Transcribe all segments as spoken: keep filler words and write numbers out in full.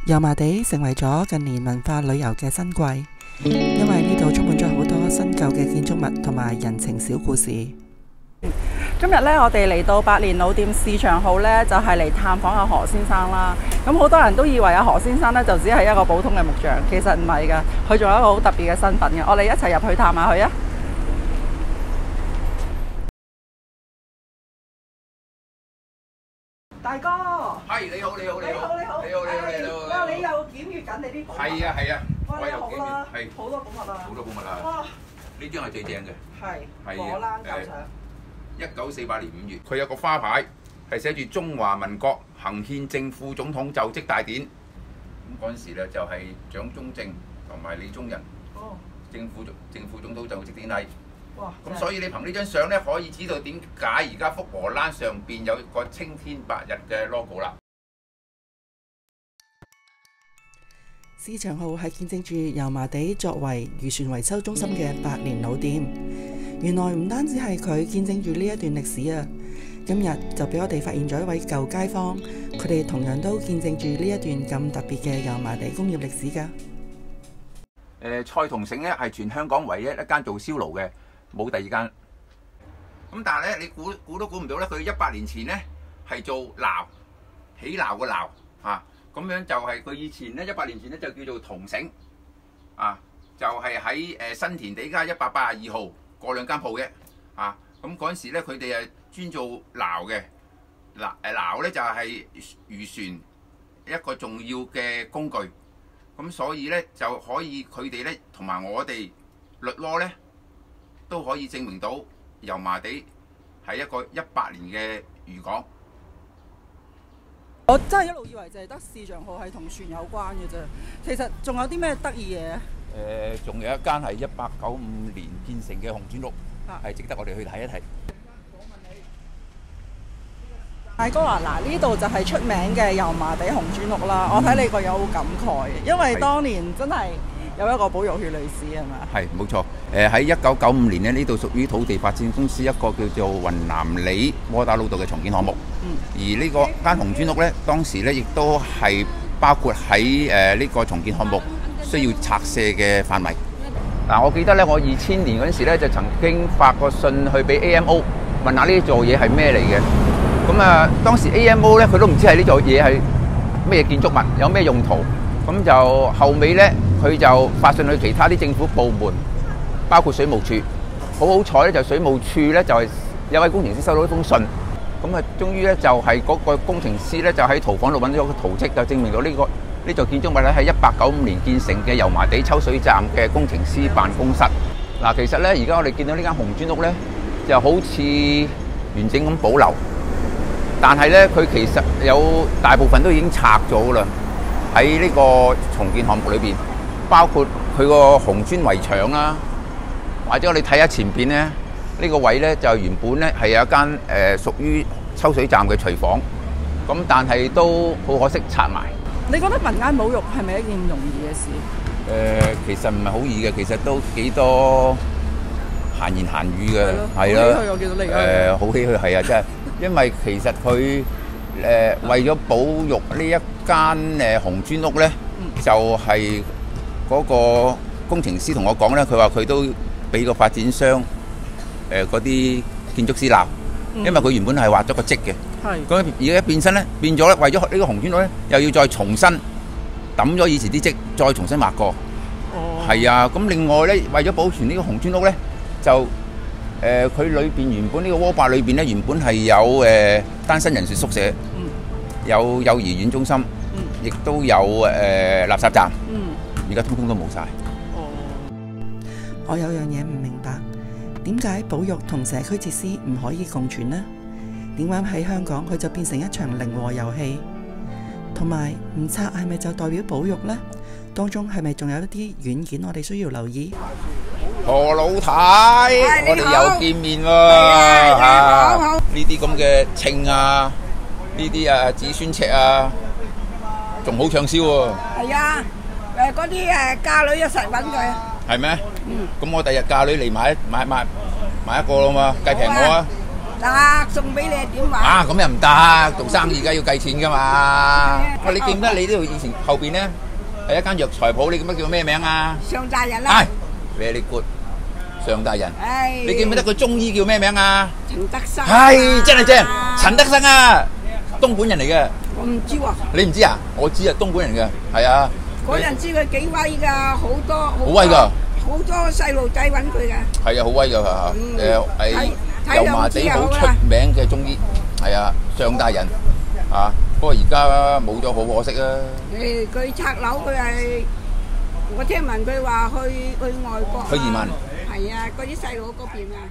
油麻地成為咗近年文化旅遊嘅新貴，因為呢度充滿咗好多新舊嘅建築物同埋人情小故事。 今日咧，我哋嚟到百年老店市場號咧，就係嚟探訪阿何先生啦。咁好多人都以為阿何先生咧就只係一個普通嘅木匠，其實唔係㗎，佢仲有一個好特別嘅身份嘅。我哋一齊入去探下佢啊！大哥， 係你好，你好， 你好，你好， 你好，你好，你好。 哇！你又檢閲緊你啲寶物。 係啊，係啊。 哇！你好啦， 係好多寶物啊。 好多寶物啊。 哇！ 呢張係最正嘅。 係。果欄舊牆。 一九四八年五月，佢有個花牌係寫住中華民國行憲正副總統就職大典。咁嗰陣時咧就係蔣中正同埋李宗仁。哦。正副正副總統就職典禮。哇！咁所以你憑呢張相咧，可以知道點解而家福和欄上邊有個青天白日嘅 logo 啦。 市場號係見證住油麻地作為漁船維修中心嘅百年老店。原來唔單止係佢見證住呢一段歷史啊！今日就俾我哋發現咗一位舊街坊，佢哋同樣都見證住呢一段咁特別嘅油麻地工業歷史㗎。 誒，蔡同盛咧係全香港唯一一間做燒爐嘅。冇第二間，咁但係咧，你估估都估唔到咧，佢一百年前咧係做鬧起鬧個鬧啊，咁樣就係佢以前咧一百年前咧就叫做同盛啊，就係喺誒新田地街一百八十二號嗰兩間鋪嘅啊，咁嗰陣時咧佢哋係專做鬧嘅，嗱誒鬧咧就係漁船一個重要嘅工具，咁所以咧就可以佢哋咧同埋我哋律囉咧。都可以證明到油麻地係一個一百年嘅漁港。 我真係一路以為就係得市場號係同船有關嘅啫，其實仲有啲咩得意嘢？ 誒，仲有一間係一八九五年建成嘅紅磚屋，係值得我哋去睇一睇。 大哥啊，嗱呢度就係出名嘅油麻地紅磚屋啦。我睇你個樣好感慨，因為當年真係有一個保育血歷史係嘛？係冇錯。誒喺一九九五年咧，呢度屬於土地發展公司一個叫做雲南里窩打老道嘅重建項目。嗯。而呢個間紅磚屋咧，當時咧亦都係包括喺誒呢個重建項目需要拆卸嘅範圍。嗱，我記得咧，我二千年嗰陣時咧，就曾經發過信去俾 A M O 問下呢座嘢係咩嚟嘅。咁啊，當時 A M O 咧佢都唔知係呢座嘢係咩建築物，有咩用途。咁就後尾咧，佢就發信去其他啲政府部門。包括水務署，好好彩咧，就水務署咧就係有位工程師收到一封信，咁啊，終於咧就係嗰個工程師咧就喺圖房度揾咗個圖則，就證明到呢個呢座建築物咧係一八九五年建成嘅油麻地抽水站嘅工程師辦公室。嗱，其實咧而家我哋見到呢間紅磚屋咧，就好似完整咁保留，但係咧佢其實有大部分都已經拆咗啦，喺呢個重建項目裏邊，包括佢個紅磚圍牆啦。或者我哋睇下前邊咧，呢個位咧就原本咧係有一間誒屬於抽水站嘅廚房，咁但係都好可惜拆埋。 你覺得民間保育係咪一件容易嘅事？ 誒，其實唔係好易嘅，其實都幾多閒言閒語嘅，係啦。好唏噓，我見到你。誒，好唏噓係啊，真係，因為其實佢誒為咗保育呢一間誒紅磚屋咧，就係嗰個工程師同我講咧，佢話佢都俾個發展商誒嗰啲建築師鬧，因為佢原本係畫咗個則嘅，咁而家變身咧變咗咧，為咗呢個紅磚屋咧，又要再重新抌咗以前啲則，再重新畫過。哦，係啊，咁另外咧，為咗保存呢個紅磚屋咧，就誒佢裏邊原本呢個窩壩裏邊咧，原本係有誒單身人士宿舍，有幼兒園中心，亦都有誒垃圾站，而家通通都冇晒。 我有樣嘢唔明白，點解保育同社區設施唔可以共存呢？點解喺香港佢就變成一場零和遊戲？同埋唔拆係咪就代表保育呢？當中係咪仲有一啲軟件我哋需要留意？ 何老太，我哋又見面喎嚇！呢啲咁嘅稱啊，呢啲啊子孫尺啊，仲好暢銷喎。係啊，誒嗰啲誒嫁女一實揾佢。係咩？嗯。咁我第日嫁女嚟買買買買一個啦嘛，計平我啊！ 得送俾你點話？ 啊，咁又唔得，做生意而家要計錢噶嘛。喂，你記唔得你呢度以前後邊咧係一間藥材鋪，你記唔記得叫咩名啊？ 上大人啦。 係 ，very good，上大人。 唉。 你記唔記得佢中醫叫咩名啊？ 陳德生。 係，真係正，陳德生啊，東莞人嚟嘅。 我唔知喎。 你唔知啊？我知啊，東莞人嘅，係啊。 嗰陣知佢幾威㗎，好多好威㗎， 好多細路仔揾佢㗎。 係啊，好威㗎嚇，誒係油麻地好出名嘅中醫，係啊，上大人啊，不過而家冇咗，好可惜啊。 誒，佢拆樓，佢係我聽聞佢話去去外國。 去移民。 係啊，嗰啲細佬嗰邊啊。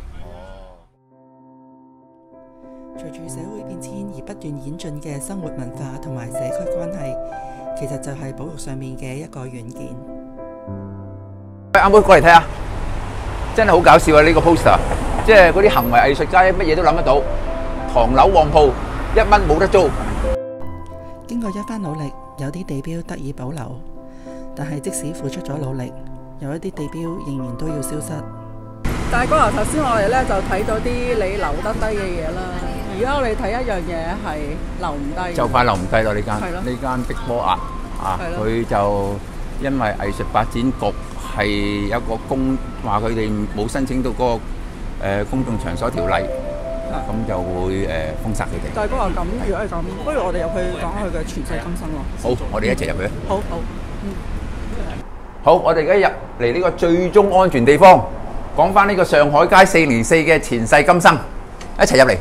隨住社會變遷而不斷演進嘅生活文化同埋社區關係，其實就係保育上面嘅一個軟件。 喂，阿妹過嚟睇下，真係好搞笑啊！呢個 poster， 即係嗰啲行為藝術家，乜嘢都諗得到。唐樓旺鋪，一蚊冇得租。 經過一番努力，有啲地標得以保留，但係即使付出咗努力，有一啲地標仍然都要消失。 但係嗰頭頭先我哋咧就睇到啲你留得低嘅嘢啦。而家我哋睇一樣嘢係留唔低， 就快留唔低啦！呢間呢間碧波壓啊，佢就因為藝術發展局係有個公話佢哋冇申請到嗰個誒公眾場所條例，咁就會誒封殺佢哋。 但係嗰個咁，如果係咁，不如我哋入去講下佢嘅前世今生咯。 好，我哋一齊入去。 好好，嗯。 好，我哋而家入嚟呢個最終安全地方，講翻呢個上海街四零四嘅前世今生，一齊入嚟。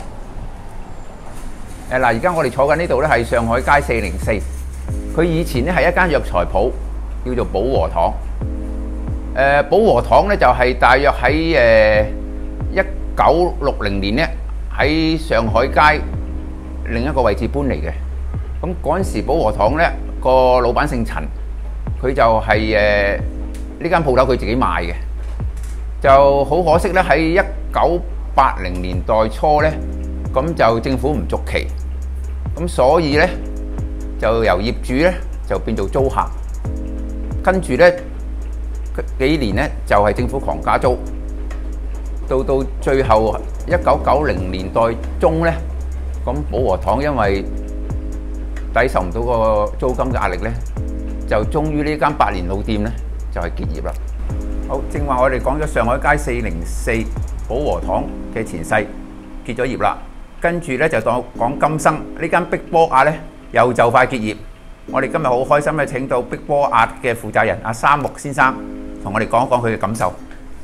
誒嗱，而家我哋坐緊呢度咧係上海街四零四，佢以前咧係一間藥材鋪，叫做保和堂。誒保和堂咧就係大約喺誒一九六零年咧喺上海街另一個位置搬嚟嘅。咁嗰陣時保和堂咧個老闆姓陳，佢就係誒呢間鋪頭佢自己賣嘅，就好可惜咧喺一九八零年代初咧，咁就政府唔續期。咁所以咧就由業主咧就變做租客，跟住咧幾年咧就係政府狂加租，到到最後一九九零年代中咧，咁保和堂因為抵受唔到個租金嘅壓力咧，就終於呢間百年老店咧就係結業啦。好，正話我哋講咗上海街四零四保和堂嘅前世結咗業啦。跟住咧就當講今生呢間碧波壓咧又就快結業，我哋今日好開心咧請到碧波壓嘅負責人阿三木先生同我哋講一講佢嘅感受。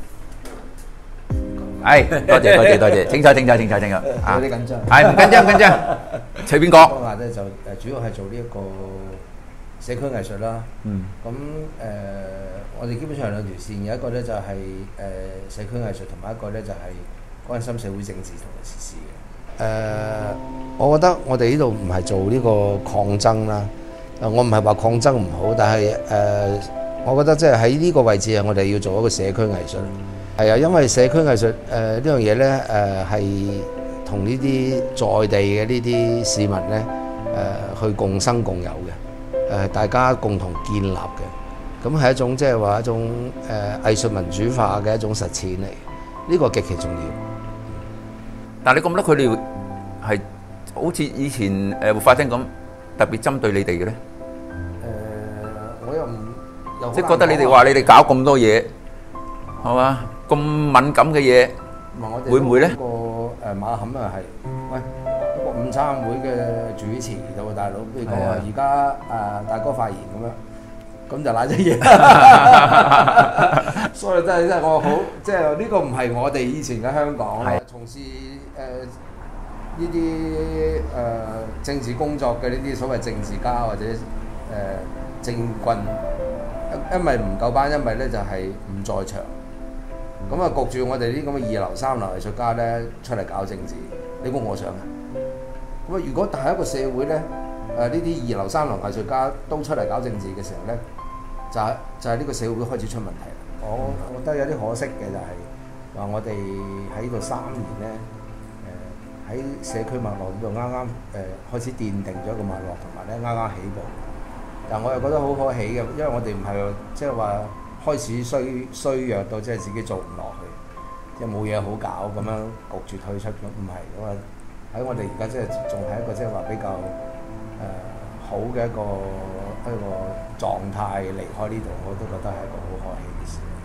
係，多謝多謝多謝，請坐請坐請坐請坐。 有啲緊張。 係唔緊張唔緊張，隨便講。 碧波壓咧就誒主要係做呢一個社區藝術啦。嗯。咁誒，我哋基本上係兩條線，有一個咧就係誒社區藝術，同埋一個咧就係關心社會政治同埋時事嘅。誒、呃，我覺得我哋呢度唔係做呢個抗爭啦。誒，我唔係話抗爭唔好，但係誒、呃，我覺得即係喺呢個位置啊，我哋要做一個社區藝術。係啊，因為社區藝術誒、呃、呢樣嘢咧誒係同呢啲在地嘅呢啲市民咧誒、呃、去共生共有嘅，誒、呃、大家共同建立嘅。咁係一種即係話一種誒、呃、藝術民主化嘅一種實踐嚟，呢、這個極其重要。 但係你覺唔覺得佢哋係好似以前誒活化廳咁特別針對你哋嘅咧？誒、 呃，我又唔又即係覺得你哋話你哋搞咁多嘢，係嘛？咁敏感嘅嘢，會唔會咧？ 個誒馬冚啊係，喂，一個午餐會嘅主持有個大佬，譬如講話而家誒大哥發言咁樣，咁就賴咗嘢。所以真係真係我好，即係呢個唔係我哋以前嘅香港啦。從事誒呢啲誒政治工作嘅呢啲所謂政治家或者誒、呃、政棍，因為唔夠班，因為咧就係、是、唔在場。咁啊，焗住我哋啲咁嘅二流三流藝術家咧出嚟搞政治，你估我想啊？咁啊，如果係一個社會咧，誒呢啲二流三流藝術家都出嚟搞政治嘅時候咧，就係、是、就係、是、呢個社會開始出問題啦。我覺得有啲可惜嘅就係話我哋喺呢度三年咧，誒、呃、喺社區脈絡度啱啱誒開始奠定咗一個脈絡，同埋咧啱啱起步。但我又覺得好可喜嘅，因為我哋唔係即係話。開始衰衰弱到即係自己做唔落去， 即係冇嘢好搞咁樣焗住退出咁，唔係咁啊！喺我哋而家即係仲係一個即係話比較誒、呃、好嘅一個一個狀態離開呢度，我都覺得係一個好可喜嘅事。